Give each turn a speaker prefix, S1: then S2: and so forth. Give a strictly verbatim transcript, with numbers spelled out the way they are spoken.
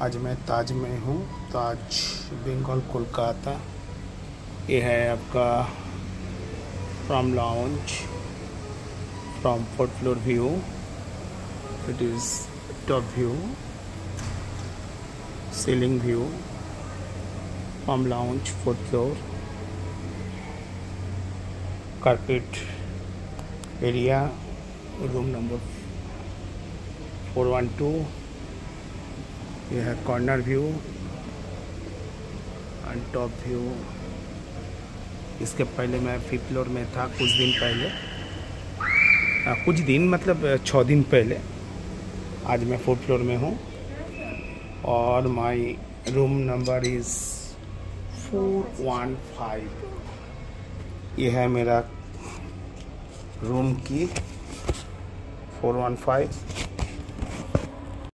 S1: आज मैं ताज में हूँ, ताज बंगाल कोलकाता। ये है आपका from lounge, from fourth floor view. It is top view, ceiling view from lounge fourth floor. Carpet area, room number four one two. यह है corner view and top view. इसके पहले मैं फिफ्थ फ्लोर में था कुछ दिन पहले, आ, कुछ दिन मतलब छः दिन पहले। आज मैं फोर्थ फ्लोर में हूँ और my room number is four one five. यह है मेरा रूम की फोर वन फाइव।